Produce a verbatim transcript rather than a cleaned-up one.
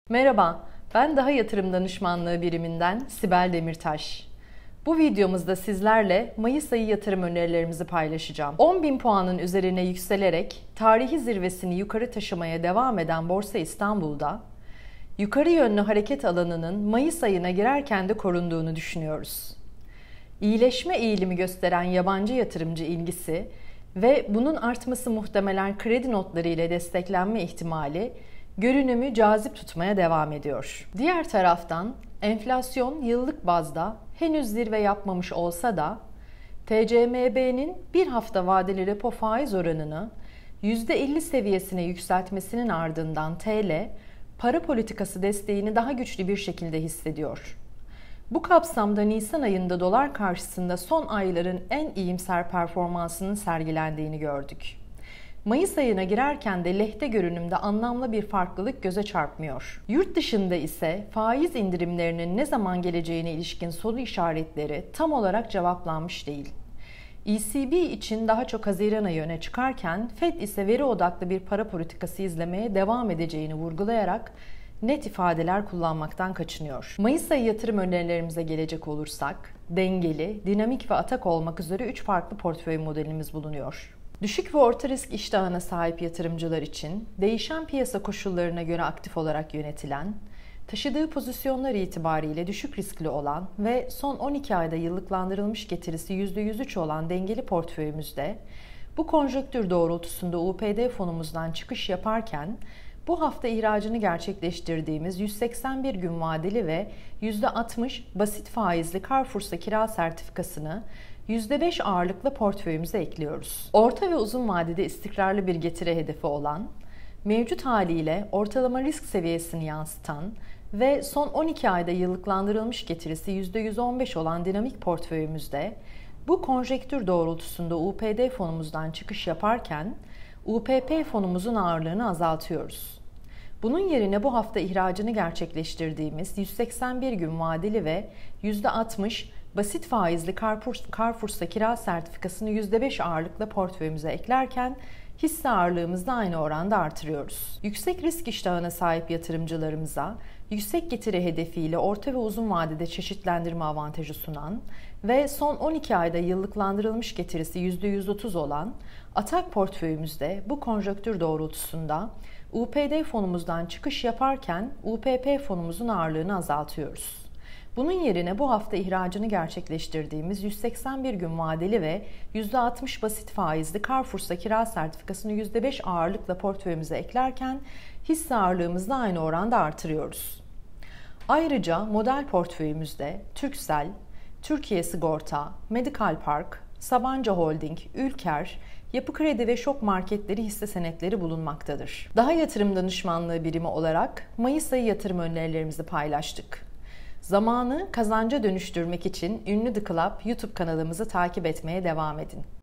Merhaba, ben Daha Yatırım Danışmanlığı biriminden Sibel Demirtaş. Bu videomuzda sizlerle Mayıs ayı yatırım önerilerimizi paylaşacağım. on bin puanın üzerine yükselerek tarihi zirvesini yukarı taşımaya devam eden Borsa İstanbul'da, yukarı yönlü hareket alanının Mayıs ayına girerken de korunduğunu düşünüyoruz. İyileşme eğilimi gösteren yabancı yatırımcı ilgisi ve bunun artması muhtemelen kredi notları ile desteklenme ihtimali görünümü cazip tutmaya devam ediyor. Diğer taraftan enflasyon yıllık bazda henüz zirve yapmamış olsa da T C M B'nin bir hafta vadeli repo faiz oranını yüzde elli seviyesine yükseltmesinin ardından T L para politikası desteğini daha güçlü bir şekilde hissediyor. Bu kapsamda Nisan ayında dolar karşısında son ayların en iyimser performansının sergilendiğini gördük. Mayıs ayına girerken de lehte görünümde anlamlı bir farklılık göze çarpmıyor. Yurt dışında ise faiz indirimlerinin ne zaman geleceğine ilişkin soru işaretleri tam olarak cevaplanmış değil. E C B için daha çok Haziran ayı öne çıkarken Fed ise veri odaklı bir para politikası izlemeye devam edeceğini vurgulayarak net ifadeler kullanmaktan kaçınıyor. Mayıs ayı yatırım önerilerimize gelecek olursak, dengeli, dinamik ve atak olmak üzere üç farklı portföy modelimiz bulunuyor. Düşük ve orta risk iştahına sahip yatırımcılar için değişen piyasa koşullarına göre aktif olarak yönetilen, taşıdığı pozisyonlar itibariyle düşük riskli olan ve son on iki ayda yıllıklandırılmış getirisi yüzde yüz üç olan dengeli portföyümüzde, bu konjonktür doğrultusunda U P D fonumuzdan çıkış yaparken, bu hafta ihracını gerçekleştirdiğimiz yüz seksen bir gün vadeli ve yüzde altmış basit faizli Carrefour'sa kira sertifikasını yüzde beş ağırlıkla portföyümüze ekliyoruz. Orta ve uzun vadede istikrarlı bir getiri hedefi olan, mevcut haliyle ortalama risk seviyesini yansıtan ve son on iki ayda yıllıklandırılmış getirisi yüzde yüz on beş olan dinamik portföyümüzde, bu konjektür doğrultusunda U P D fonumuzdan çıkış yaparken, U P P fonumuzun ağırlığını azaltıyoruz. Bunun yerine bu hafta ihracını gerçekleştirdiğimiz yüz seksen bir gün vadeli ve yüzde altmış basit faizli Carrefour'sa kira sertifikasını yüzde beş ağırlıkla portföyümüze eklerken hisse ağırlığımızı da aynı oranda artırıyoruz. Yüksek risk iştahına sahip yatırımcılarımıza yüksek getiri hedefiyle orta ve uzun vadede çeşitlendirme avantajı sunan ve son on iki ayda yıllıklandırılmış getirisi yüzde yüz otuz olan atak portföyümüzde bu konjonktür doğrultusunda U P D fonumuzdan çıkış yaparken U P P fonumuzun ağırlığını azaltıyoruz. Bunun yerine bu hafta ihracını gerçekleştirdiğimiz yüz seksen bir gün vadeli ve yüzde altmış basit faizli Carrefour'sa kira sertifikasını yüzde beş ağırlıkla portföyümüze eklerken hisse ağırlığımızı da aynı oranda artırıyoruz. Ayrıca model portföyümüzde Turkcell, Türkiye Sigorta, Medical Park, Sabancı Holding, Ülker, Yapı Kredi ve Şok Marketleri hisse senetleri bulunmaktadır. Daha yatırım danışmanlığı birimi olarak Mayıs ayı yatırım önerilerimizi paylaştık. Zamanı kazanca dönüştürmek için Ünlü The Club YouTube kanalımızı takip etmeye devam edin.